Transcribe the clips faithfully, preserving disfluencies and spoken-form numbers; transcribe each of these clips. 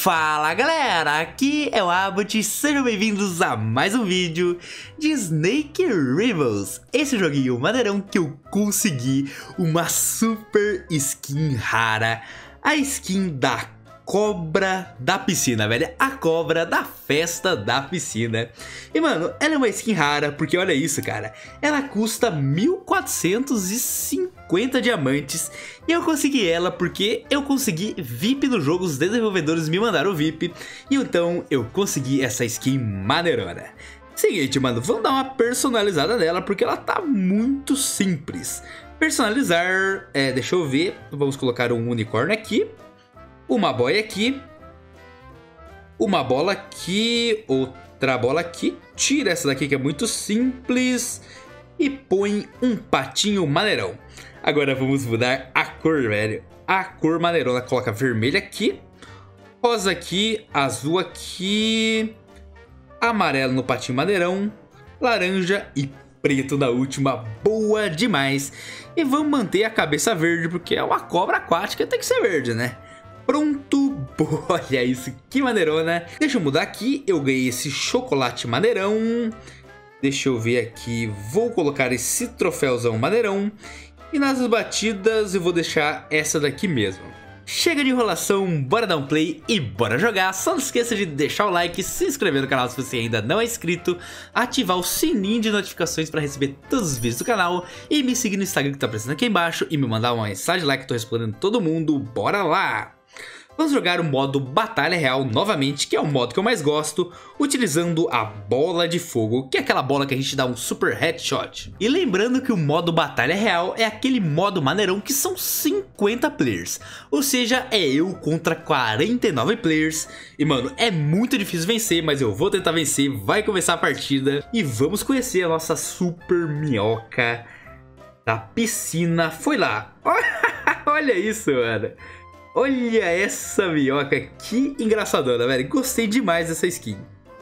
Fala galera, aqui é o Abbott, sejam bem-vindos a mais um vídeo de Snake Rivals. Esse joguinho maneirão que eu consegui uma super skin rara, a skin da cobra da piscina, velho, a cobra da festa da piscina. E mano, ela é uma skin rara porque olha isso, cara, ela custa mil quatrocentos e cinquenta diamantes e eu consegui ela porque eu consegui V I P no jogo, os desenvolvedores me mandaram o V I P e então eu consegui essa skin maneirona. Seguinte, mano, vamos dar uma personalizada nela porque ela tá muito simples. Personalizar, é, deixa eu ver, vamos colocar um unicórnio aqui. Uma boia aqui, uma bola aqui, outra bola aqui, tira essa daqui que é muito simples e põe um patinho maneirão. Agora vamos mudar a cor, velho, a cor maneirona, coloca vermelho aqui, rosa aqui, azul aqui, amarelo no patinho maneirão, laranja e preto na última, boa demais. E vamos manter a cabeça verde porque é uma cobra aquática, tem que ser verde, né? Pronto, olha isso, que maneirona. Deixa eu mudar aqui, eu ganhei esse chocolate maneirão. Deixa eu ver aqui, vou colocar esse troféuzão maneirão. E nas batidas eu vou deixar essa daqui mesmo. Chega de enrolação, bora dar um play e bora jogar. Só não esqueça de deixar o like, se inscrever no canal se você ainda não é inscrito, ativar o sininho de notificações para receber todos os vídeos do canal e me seguir no Instagram que tá aparecendo aqui embaixo e me mandar uma mensagem lá que eu tô respondendo todo mundo. Bora lá! Vamos jogar o modo Batalha Real novamente, que é o modo que eu mais gosto, utilizando a bola de fogo, que é aquela bola que a gente dá um super headshot. E lembrando que o modo Batalha Real é aquele modo maneirão que são cinquenta players, ou seja, é eu contra quarenta e nove players. E mano, é muito difícil vencer, mas eu vou tentar vencer, vai começar a partida e vamos conhecer a nossa super minhoca da piscina. Foi lá, olha isso, mano. Olha essa minhoca, que engraçadona, velho. Gostei demais dessa skin.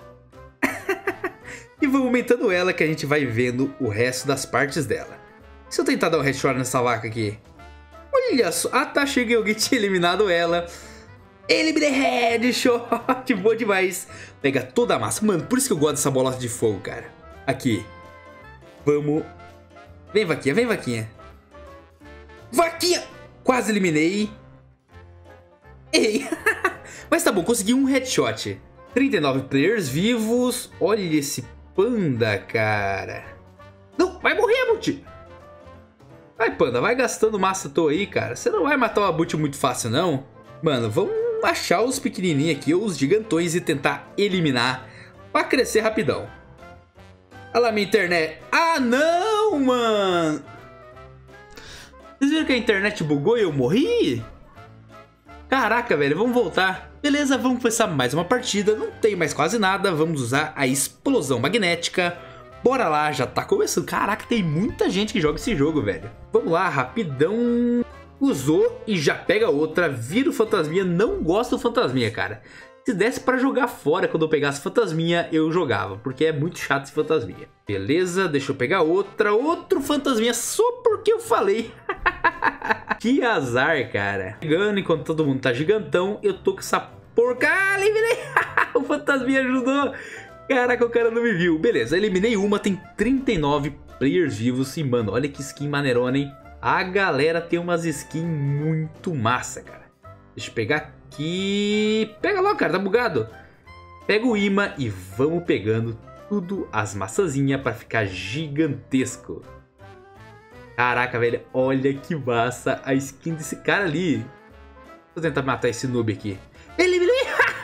E vamos aumentando ela que a gente vai vendo o resto das partes dela. Se eu tentar dar um headshot nessa vaca aqui. Olha só. Ah tá, cheguei, alguém tinha eliminado ela. Eliminei headshot, boa demais. Pega toda a massa. Mano, por isso que eu gosto dessa bola de fogo, cara. Aqui. Vamos. Vem, vaquinha, vem, vaquinha. Vaquinha! Quase eliminei. Ei, mas tá bom, consegui um headshot. trinta e nove players vivos. Olha esse panda, cara. Não, vai morrer, Abbott. Vai, panda, vai gastando massa à toa aí, cara. Você não vai matar o Abbott muito fácil, não. Mano, vamos achar os pequenininhos aqui, os gigantões, e tentar eliminar pra crescer rapidão. Olha lá minha internet. Ah, não, mano. Vocês viram que a internet bugou e eu morri? Caraca, velho, vamos voltar. Beleza, vamos começar mais uma partida. Não tem mais quase nada. Vamos usar a explosão magnética. Bora lá, já tá começando. Caraca, tem muita gente que joga esse jogo, velho. Vamos lá, rapidão. Usou e já pega outra. Vira o fantasminha. Não gosto do fantasminha, cara. Se desse pra jogar fora quando eu pegasse fantasminha, eu jogava. Porque é muito chato esse fantasminha. Beleza, deixa eu pegar outra. Outro fantasminha só porque eu falei. Que azar, cara. Chegando enquanto todo mundo tá gigantão, eu tô com essa porca. Ah, eliminei. O fantasminha ajudou. Caraca, o cara não me viu. Beleza, eliminei uma, tem trinta e nove players vivos. E mano, olha que skin maneirona, hein. A galera tem umas skins muito massa, cara. Deixa eu pegar aqui. Pega logo, cara, tá bugado. Pega o imã e vamos pegando tudo as maçãzinhas pra ficar gigantesco. Caraca, velho, olha que massa a skin desse cara ali. Vou tentar matar esse noob aqui. Eliminei!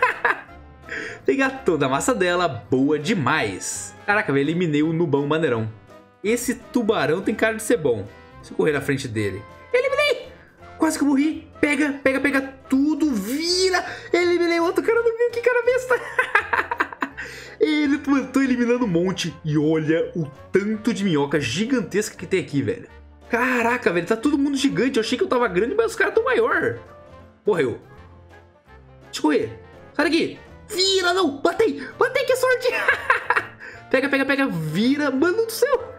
Pegar toda a massa dela, boa demais. Caraca, velho, eliminei o nubão maneirão. Esse tubarão tem cara de ser bom. Deixa eu correr na frente dele. Eliminei! Quase que eu morri. Pega, pega, pega tudo, vira. Eliminei outro cara, não viu, que cara besta. Ele tô eliminando um monte. E olha o tanto de minhoca gigantesca que tem aqui, velho. Caraca, velho, tá todo mundo gigante. Eu achei que eu tava grande, mas os caras tão maior. Morreu. Deixa eu correr. Sai daqui. Vira, não. Batei. Batei, que sorte. Pega, pega, pega. Vira. Mano do céu.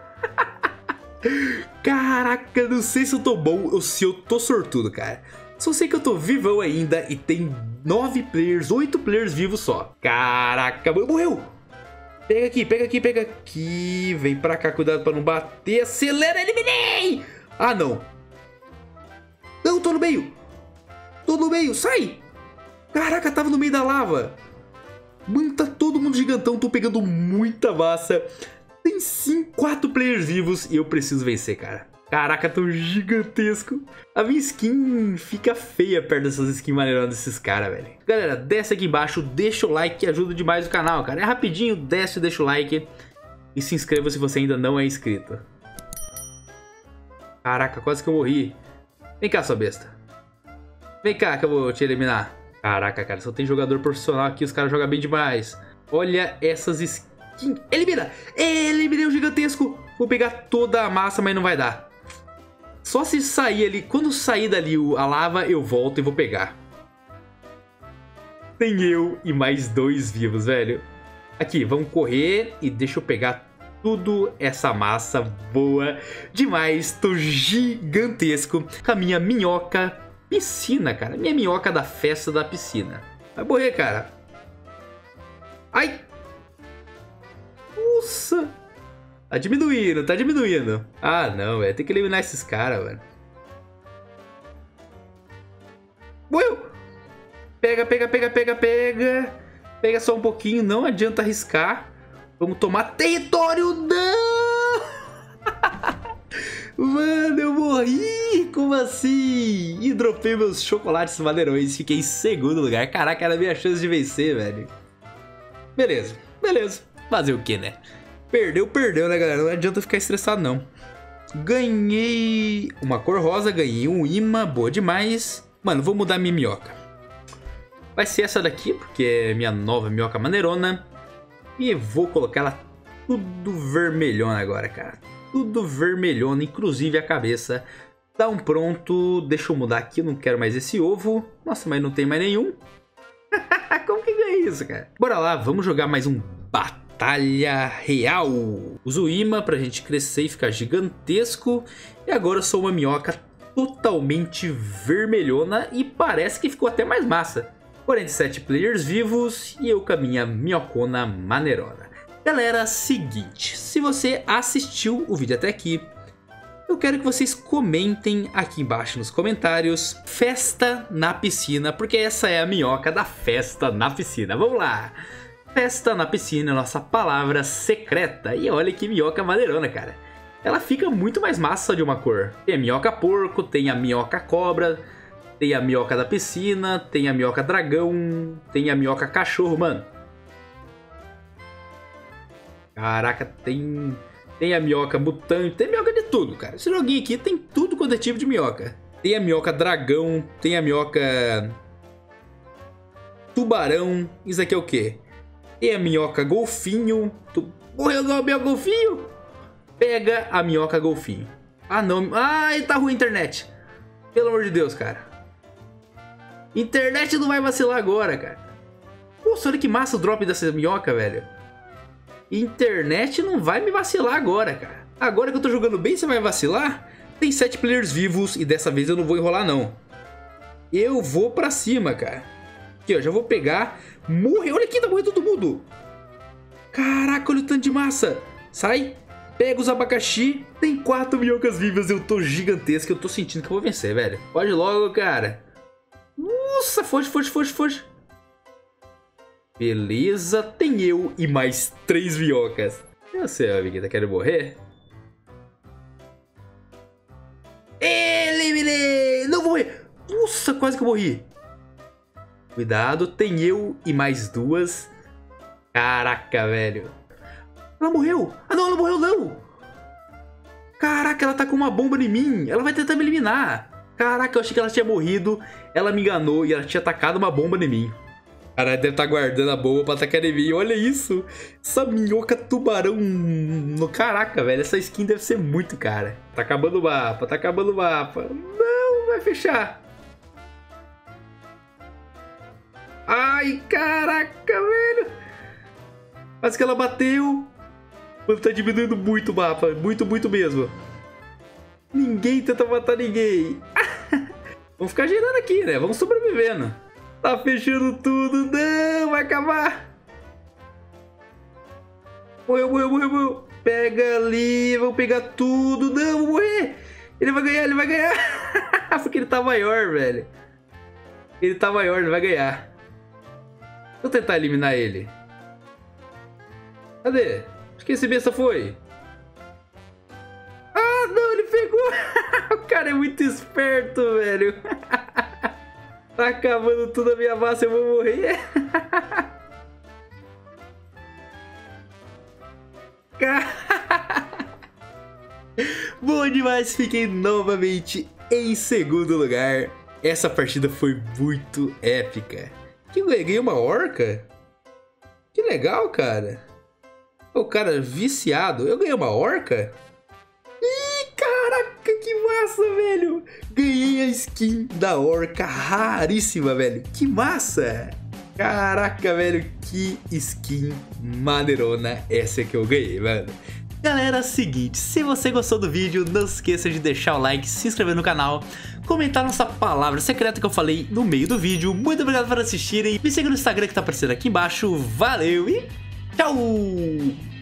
Caraca, não sei se eu tô bom ou se eu tô sortudo, cara. Só sei que eu tô vivão ainda e tem nove players, oito players vivos só. Caraca, morreu. Pega aqui, pega aqui, pega aqui. Vem pra cá, cuidado pra não bater. Acelera, eliminei. Ah, não. Não, tô no meio. Tô no meio, sai. Caraca, tava no meio da lava. Mano, tá todo mundo gigantão. Tô pegando muita massa. Tem cinco, quatro players vivos e eu preciso vencer, cara. Caraca, tô gigantesco. A minha skin fica feia perto dessas skins maneiras desses caras, velho. Galera, desce aqui embaixo, deixa o like que ajuda demais o canal, cara. É rapidinho, desce, deixa o like. E se inscreva se você ainda não é inscrito. Caraca, quase que eu morri. Vem cá, sua besta. Vem cá que eu vou te eliminar. Caraca, cara, só tem jogador profissional aqui, os caras jogam bem demais. Olha essas skins. Elimina! Eliminei o gigantesco. Vou pegar toda a massa, mas não vai dar. Só se sair ali. Quando sair dali a lava, eu volto e vou pegar. Tem eu e mais dois vivos, velho. Aqui, vamos correr e deixa eu pegar tudo essa massa boa demais. Tô gigantesco com a minha minhoca piscina, cara. Minha minhoca da festa da piscina. Vai morrer, cara. Ai! Nossa! Tá diminuindo, tá diminuindo. Ah, não, velho. Tem que eliminar esses caras, velho. Morreu! Pega, pega, pega, pega, pega. Pega só um pouquinho, não adianta arriscar. Vamos tomar território, não! Mano, eu morri! Como assim? E dropei meus chocolates maneirões. Fiquei em segundo lugar. Caraca, era a minha chance de vencer, velho. Beleza, beleza. Fazer o que, né? Perdeu, perdeu, né, galera? Não adianta ficar estressado, não. Ganhei uma cor rosa, ganhei um imã, boa demais. Mano, vou mudar minha minhoca. Vai ser essa daqui, porque é minha nova minhoca maneirona. E vou colocar ela tudo vermelhona agora, cara. Tudo vermelhona, inclusive a cabeça. Tá um pronto. Deixa eu mudar aqui, eu não quero mais esse ovo. Nossa, mas não tem mais nenhum. Como que ganha isso, cara? Bora lá, vamos jogar mais um Batalha Real. Uso o imã pra gente crescer e ficar gigantesco. E agora eu sou uma minhoca totalmente vermelhona e parece que ficou até mais massa. quarenta e sete players vivos e eu com a minha minhocona maneirona. Galera, seguinte, se você assistiu o vídeo até aqui, eu quero que vocês comentem aqui embaixo nos comentários festa na piscina, porque essa é a minhoca da festa na piscina. Vamos lá! Festa na piscina, nossa palavra secreta. E olha que minhoca maneirona, cara. Ela fica muito mais massa só de uma cor. Tem a minhoca porco, tem a minhoca cobra, tem a minhoca da piscina, tem a minhoca dragão, tem a minhoca cachorro, mano. Caraca, tem... Tem a minhoca mutante, tem minhoca de tudo, cara. Esse joguinho aqui tem tudo quanto é tipo de minhoca. Tem a minhoca dragão, tem a minhoca... tubarão. Isso aqui é o quê? Tem a minhoca golfinho. Tu... Morreu o meu golfinho? Pega a minhoca golfinho. Ah, não. Ai, tá ruim a internet. Pelo amor de Deus, cara. Internet não vai vacilar agora, cara. Nossa, olha que massa o drop dessa minhoca, velho. Internet não vai me vacilar agora, cara. Agora que eu tô jogando bem, você vai vacilar? Tem sete players vivos e dessa vez eu não vou enrolar, não. Eu vou pra cima, cara. Aqui, ó, já vou pegar. Morreu, olha aqui, tá morrendo todo mundo. Caraca, olha o tanto de massa. Sai, pega os abacaxi. Tem quatro minhocas vivas, eu tô gigantesco. Eu tô sentindo que eu vou vencer, velho. Pode logo, cara. Nossa, foge, foge, foge, foge. Beleza, tem eu e mais três minhocas. Eu sei, amiguita, quer morrer? Eliminei! Não vou morrer! Nossa, quase que eu morri. Cuidado, tem eu e mais duas. Caraca, velho. Ela morreu! Ah, não, ela morreu não! Caraca, ela tá com uma bomba em mim. Ela vai tentar me eliminar. Caraca, eu achei que ela tinha morrido. Ela me enganou e ela tinha atacado uma bomba em mim. Cara, deve estar guardando a bomba pra atacar em mim. Olha isso. Essa minhoca tubarão. No Caraca, velho. Essa skin deve ser muito cara. Tá acabando o mapa. Tá acabando o mapa. Não, vai fechar. Ai, caraca, velho. Quase que ela bateu. Mano, tá diminuindo muito o mapa. Muito, muito mesmo. Ninguém tenta matar ninguém. Vamos ficar girando aqui, né? Vamos sobrevivendo. Tá fechando tudo. Não, vai acabar. Morreu, morreu, morreu, morreu. Pega ali, vou pegar tudo. Não, vou morrer. Ele vai ganhar, ele vai ganhar. Porque ele tá maior, velho. Ele tá maior, ele vai ganhar. Vou tentar eliminar ele. Cadê? Acho que esse besta foi. Ah, não, ele pegou. O cara é muito esperto, velho. Tá acabando tudo a minha massa, eu vou morrer. Bom demais, fiquei novamente em segundo lugar. Essa partida foi muito épica. Que ganhei uma orca? Que legal, cara. O cara viciado. Eu ganhei uma orca? Ih, caraca, que massa, velho. Ganhei a skin da orca raríssima, velho. Que massa. Caraca, velho, que skin maneirona essa que eu ganhei, mano. Galera, seguinte, se você gostou do vídeo, não se esqueça de deixar o like, se inscrever no canal, comentar nossa palavra secreta que eu falei no meio do vídeo. Muito obrigado por assistirem, me siga no Instagram que tá aparecendo aqui embaixo, valeu e tchau!